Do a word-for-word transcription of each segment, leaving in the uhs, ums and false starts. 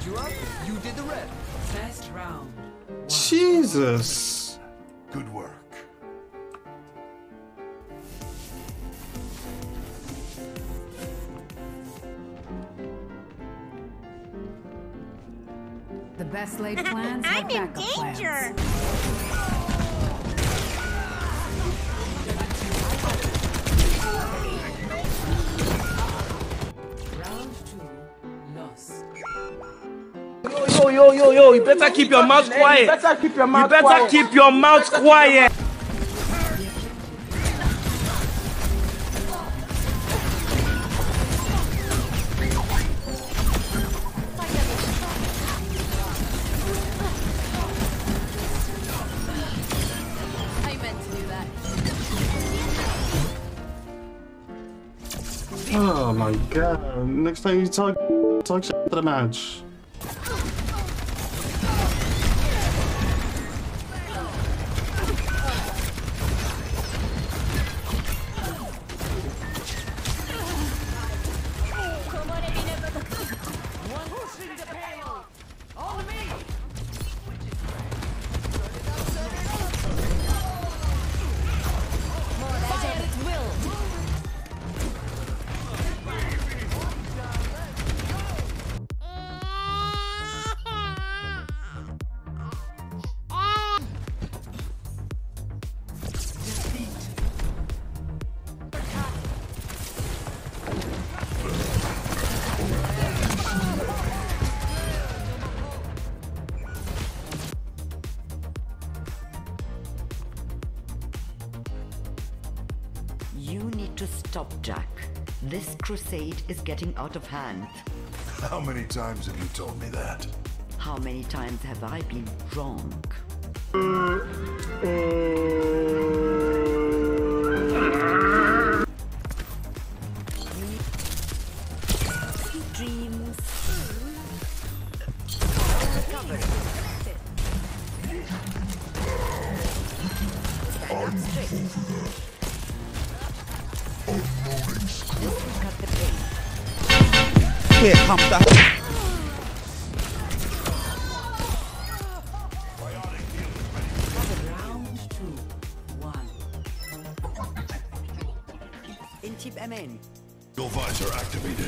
you up, you did the rest. First round. Jesus. Good work. The best laid plans have I'm in backup danger. plans. Round two, lost. Yo, yo, yo, yo, you better keep your mouth quiet. You better keep your mouth quiet. You better keep your mouth quiet. I meant to do that. Oh my god. Next time you talk, talk shit to the match. You need to stop, Jack. This crusade is getting out of hand. How many times have you told me that? How many times have I been wrong? Sweet dreams. Recover. Stand up straight. This will cut the pain. Here comes the... Round two, one. In Chip M N. Your visor activated.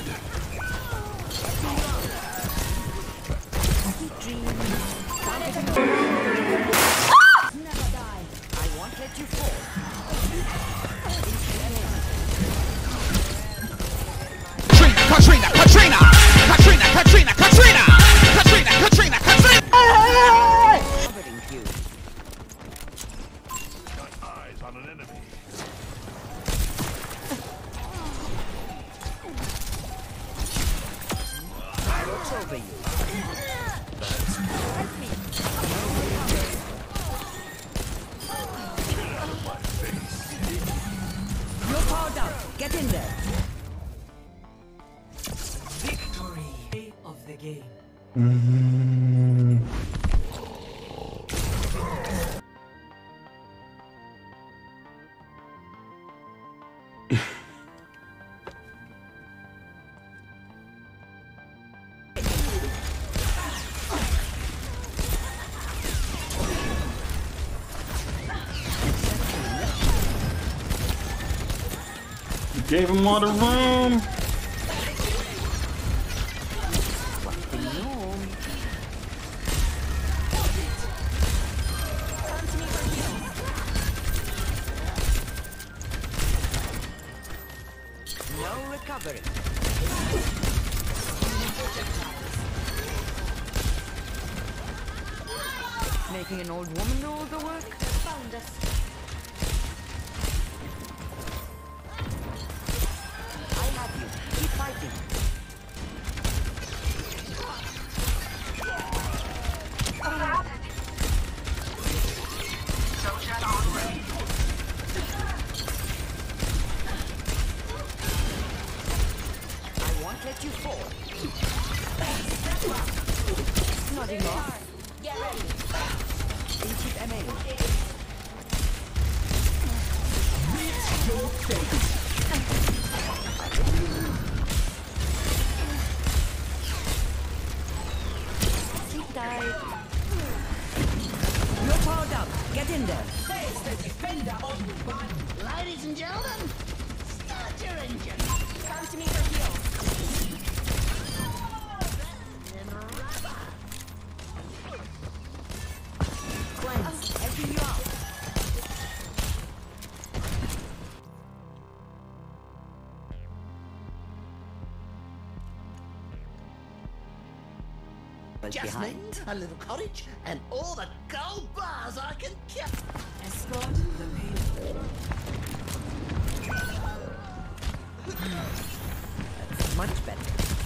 Sweet dreams. Never die. I won't let you fall. Katrina, Katrina, Katrina, Katrina, Katrina, Katrina, Katrina, Katrina. Covering you. Got eyes on an enemy. I watch over you. You're powered up. Get in there. Victory of the game. Mm. You gave him all the room. No recovery. Making an old woman do all the work? Found us. I have you. Keep fighting. I won't let you fall. Nodding off. Get ready. Ancient M A. numbers Just behind. need a little cottage and all the gold bars I can get. Escort the payload. That's much better.